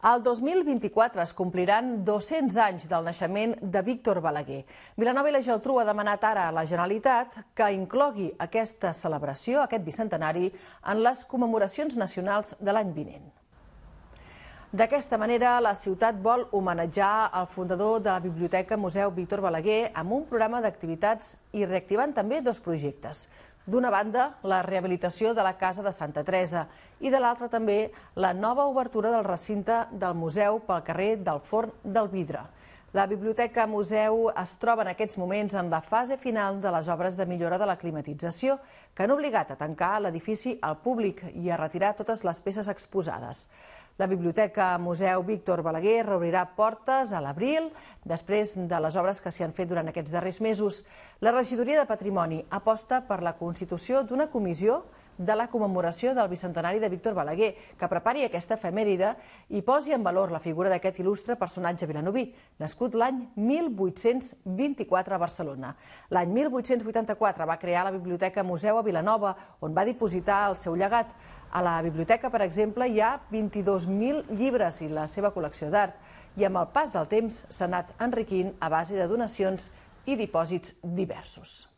El 2024 es compliran 200 anys del naixement de Víctor Balaguer. Vilanova i la Geltrú ha demanat ara a la Generalitat que inclogui aquesta celebració, aquest bicentenari, en les commemoracions nacionals de l'any vinent. D'aquesta manera, la ciutat vol homenatjar el fundador de la Biblioteca Museu Víctor Balaguer amb un programa d'activitats i reactivant també dos projectes. D'una banda, la rehabilitació de la Casa de Santa Teresa i de l'altra també la nova obertura del recinte del museu pel carrer del Forn del Vidre. La Biblioteca Museu es troba en aquests moments en la fase final de les obres de millora de la climatització que han obligat a tancar l'edifici al públic i a retirar totes les peces exposades. La Biblioteca Museu Víctor Balaguer reobrirà portes a l'abril, després de les obres que s'hi han fet durant aquests darrers mesos. La Regidoria de Patrimoni aposta per la constitució d'una comissió de la commemoració del bicentenari de Víctor Balaguer, que prepari aquesta efemèride i posi en valor la figura d'aquest il·lustre personatge vilanoví, nascut l'any 1824 a Barcelona. L'any 1884 va crear la Biblioteca Museu a Vilanova, on va dipositar el seu llegat. A la biblioteca, per exemple, hi ha 22.000 llibres i la seva col·lecció d'art, i amb el pas del temps s'ha anat enriquint a base de donacions i dipòsits diversos.